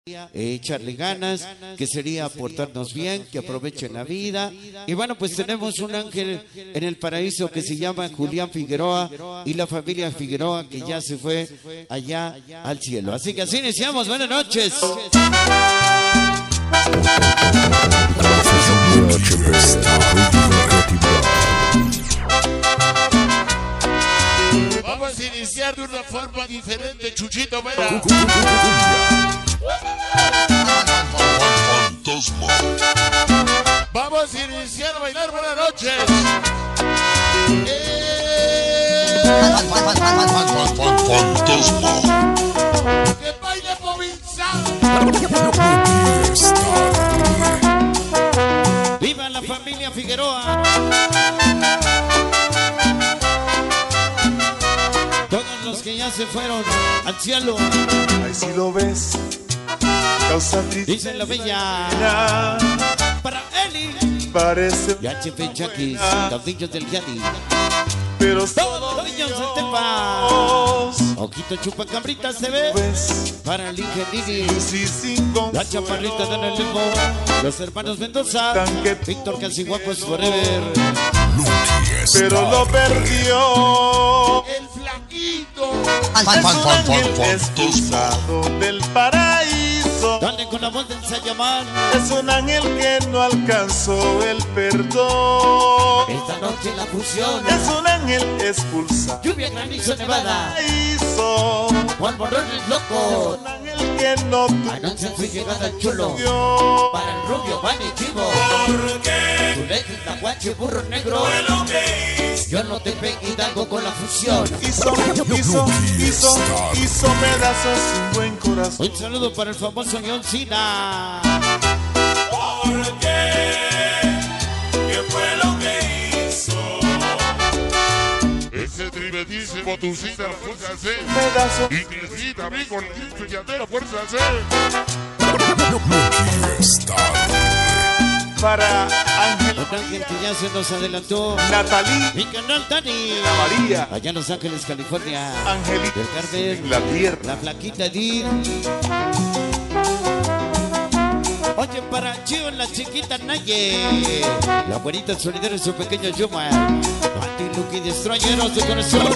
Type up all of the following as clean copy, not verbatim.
echarle ganas, que sería portarnos bien, que aprovechen la vida. Y bueno, pues tenemos un ángel en el paraíso que se llama Julián Figueroa y la familia Figueroa que ya se fue allá al cielo. Así que así iniciamos. Buenas noches. Vamos a iniciar de una forma diferente, Chuchito, mira. Fantasma. Vamos a iniciar a bailar. Buenas noches. Fantasma. Que baile Movilzado. ¡Viva la familia Figueroa! Todos los que ya se fueron al cielo. Ahí si lo ves, causa tristeza. Dice la bella para Eli. Parece Ya Chefe Chaquis, caudillos del Yadi. pero Todos los niños del Tepa. Ojito chupa cabrita se ve. ves, Para el Ingenini. si sin La chaparrita de el Lembo. Los hermanos Mendoza. Víctor Calciguapos Forever. pero lo perdió. El flaquito. Es un ángel expulsado del paraíso. Dale con la voz del Sayamán. Es un ángel que no alcanzó el perdón. Esta noche la fusión. Es un ángel expulsado Lluvia, granizo, nevada. del paraíso. Juan Morón es Es loco. un ángel que no Anuncia su llegada al chulo. tuvo. Para el rubio, van y chivo. Tu leche es tahuache, burro negro. Yo no te pegué Hidalgo con la fusión. Hizo pedazos un buen corazón. Un saludo para el famoso John Cena. Ese tremendísimo Tucita, fuerza C. Pedazo Y Crescita, amigo, el quinto Yatera, fuerza C. para Ángel, Un ángel que ya se nos adelantó. Natalí, Mi canal Dani. María, Allá en Los Ángeles, California. Angelita, Del Carmen. Inglaterra. La flaquita Edith. Oye, para Chio, la chiquita Naye. La abuelita solidera y su pequeño Yuma. Mati Lucky Destroyeros de corazón.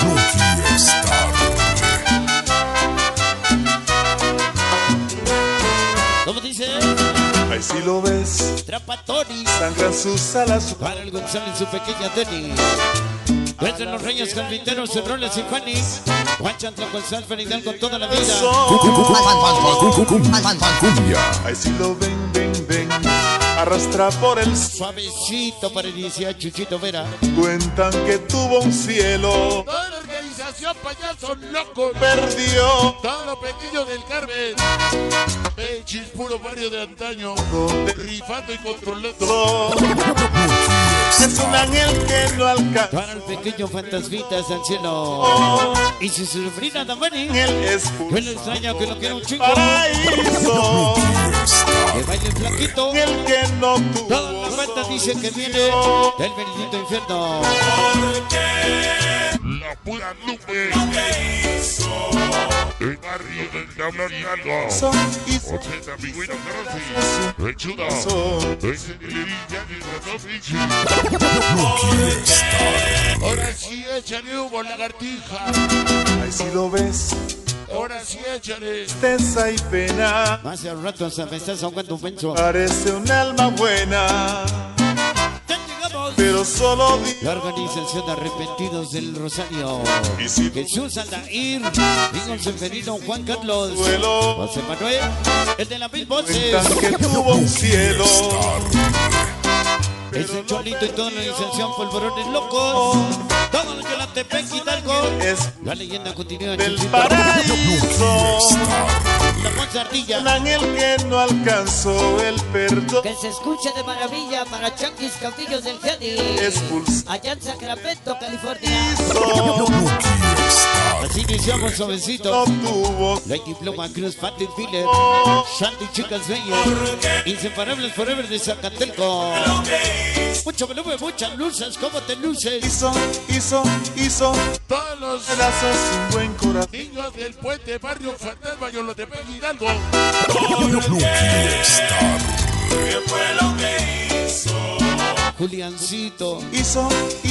¿Cómo dice? Ahí si lo ves, Trapatori. sangran sus alas. Para el Gonzalo y su pequeña Denny. Entre los reyes carpinteros, Roles y Fanny. Juan Chantla con Salfer Hidalgo toda la vida. Ahí si lo ven, arrastra por el Suavecito para iniciar Chuchito Vera. cuentan que tuvo un cielo, Toda la organización Payasos Locos. perdió. Todos los pequeños del Carmen. Pechis, puro barrio de antaño. Rifando y controlando. Es un ángel que no alcanza. Para el pequeño fantasmitas al cielo. Y su sobrina Damani. Ángel Yo expulsado le extraño que lo quiera un chico. paraíso. Que baile el flaquito. Ángel que no tuvo. Todas las bandas dicen que viene del bendito infierno. La pura Lupe. El barrio del Tablariano. 80 pingüinos de Rossi. Rechudo. Ese televidente de Rosofich. Ahora sí échale humo, lagartija. Ahí si lo ves, Ahora sí échale. tristeza y pena. Hace un rato se me estás ahogando un penso. Parece un alma buena, Ya llegamos. pero solo La organización de Arrepentidos del Rosario. Y si Jesús Aldair. Digo Seferino Juan Carlos. duelo, José Manuel. El de la mil voces. cuentan que tuvo un cielo. Ese Cholito y toda la organización Polvorones Locos. Todo lo que la Tepec Hidalgo. Es La leyenda continúa. del Chuchito. paraíso. La Ponce Ardilla. Un ángel que no alcanzó el perdón. Que se escuche de maravilla para Chanquis Caudillos del Jadi. Expulsado. Allá en Sacramento, California. Así iniciamos suavecito. no tuvo Lady Pluma, Cruz, Patti Filler, Shandy, Chicas Bellas, Inseparables Forever de Zacatelco. Mucho volumen, muchas luces, ¿cómo te luces? hizo Todos los pedazos un buen corazón. niños del puente Barrio Fantasma, yo lo te veo Hidalgo. ¿Qué fue lo que hizo? Juliancito Hizo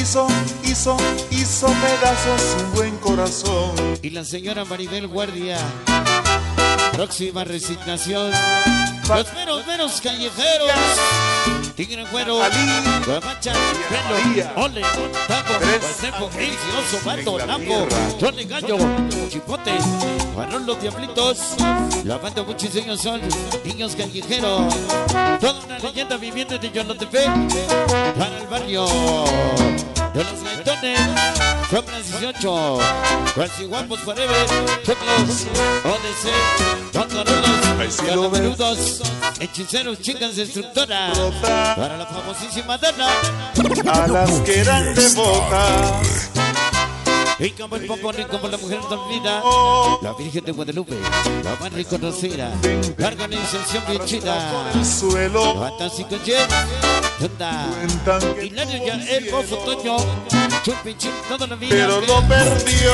pedazos un buen corazón. y la señora Maribel Guardia. Próxima resignación. Los meros callejeros. Tigre Güero, Guamacha, Pelo, Ole, Taco, Paseco, Oso, Mato, Napo, Johnny Gallo, Chipote, Juan los Diablitos, la banda Muchiseños son niños callejeros. Toda una leyenda viviente de Yolotepec para el barrio de los Gaitones. Sombras 18, Casi Guapos Forever, Chocos, ODC, Tocarolos, Calamerudos, Hechiceros, Chicas Destructoras, para la famosísima Dana, A las que eran devotas. y como el popón, como la mujer dormida, la Virgen de Guadalupe, la más reconocida, la organización bien chida, El suelo Fantástico Jet, Tunda, cuentan que Hilario ya el Bofo Toño, Chupichín, toda la vida, pero lo perdió.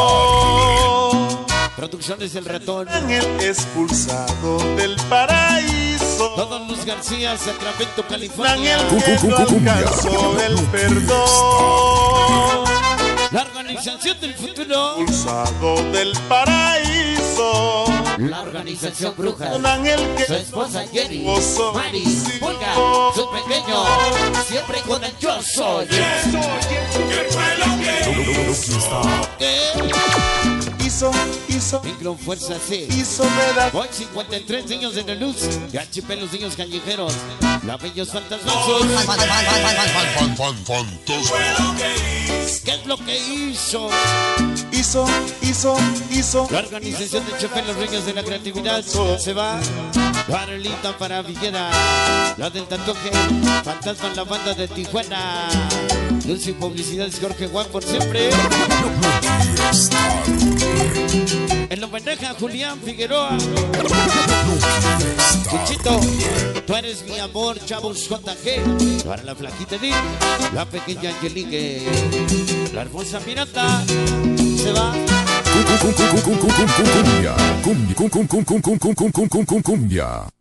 Producciones El Ratón, Ángel expulsado del paraíso. todos los García, Sacramento, California, Ángel que no alcanzó el perdón. la organización del futuro, Expulsado del paraíso. la organización Brujas, Un ángel su que esposa Jenny, gozo Mari, Pulga, su pequeño, siempre con el yo soy. hizo Micro Fuerza C. pedazos. Hoy 53 niños en la luz. HP los niños callejeros. La Bellos Fantasmosos. ¿Qué es lo que hizo? Hizo La organización de Chepe los Reyes de la Creatividad se va. Barlita para Villera. La del tatuaje. Fantasma en la banda de Tijuana. Luz y publicidades Jorge Juan por siempre. En homenaje a Julián Figueroa. Chuchito, tú eres mi amor, chavos JG. Para la flaquita Edith, la pequeña Angelique, la hermosa Pirata, se va. Cumbia.